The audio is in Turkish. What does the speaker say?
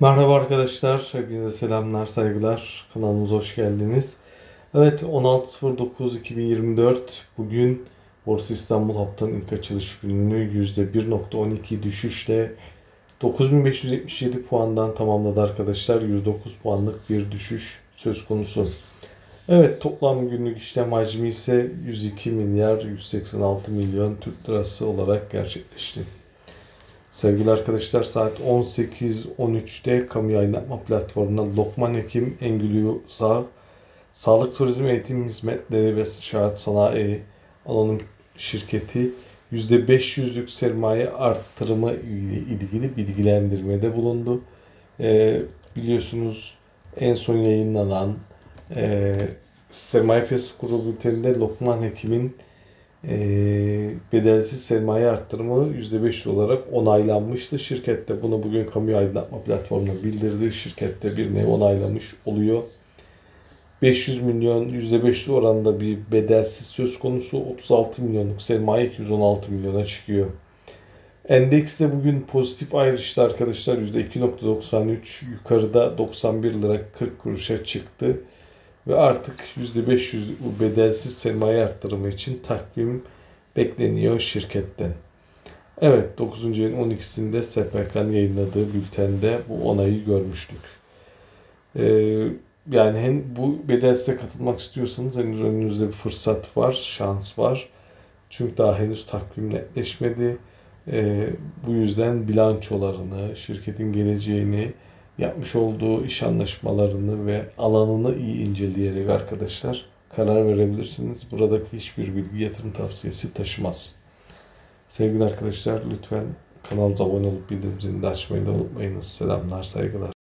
Merhaba arkadaşlar, hepinize selamlar, saygılar. Kanalımıza hoş geldiniz. Evet, 16.09.2024 bugün Borsa İstanbul haftanın ilk açılış gününü %1.12 düşüşle 9.577 puandan tamamladı arkadaşlar. 109 puanlık bir düşüş söz konusu. Evet, toplam günlük işlem hacmi ise 102 milyar 186 milyon Türk lirası olarak gerçekleşti. Sevgili arkadaşlar, saat 18.13'te kamu yayınlatma platformuna Lokman Hekim Engülü Sağ, Sağlık Turizm Eğitim Hizmetleri ve Şahat Sanayi Anonim Şirketi %500'lük sermaye arttırımı ile ilgili bilgilendirmede bulundu. Biliyorsunuz en son yayınlanan Sermaye Piyasası Kurulu bülteninde Lokman Hekim'in bedelsiz sermaye arttırımı %500 olarak onaylanmıştı. Şirkette bunu bugün kamu aydınlatma platformuna bildirdi. Şirkette bir nevi onaylamış oluyor. 500 milyon %500 oranında bir bedelsiz söz konusu. 36 milyonluk sermaye 216 milyona çıkıyor. Endeks de bugün pozitif ayrıştı arkadaşlar. %2.93 yukarıda 91 lira 40 kuruşa çıktı. Ve artık %500 bedelsiz sermaye arttırımı için takvim bekleniyor şirketten. Evet, 9. ayın 12'sinde SPK'nın yayınladığı bültende bu onayı görmüştük. Yani hem bu bedelsize katılmak istiyorsanız henüz önünüzde bir fırsat var, şans var. Çünkü daha henüz takvim netleşmedi. Bu yüzden bilançolarını, şirketin geleceğini, yapmış olduğu iş anlaşmalarını ve alanını iyi inceleyerek arkadaşlar karar verebilirsiniz. Buradaki hiçbir bilgi yatırım tavsiyesi taşımaz. Sevgili arkadaşlar, lütfen kanalımıza abone olup bildirim zilini de açmayı da unutmayınız. Selamlar, saygılar.